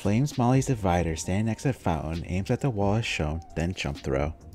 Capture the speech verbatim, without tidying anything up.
flameZ Molly's divider standing next to the fountain aims at the wall as shown, then jump throw.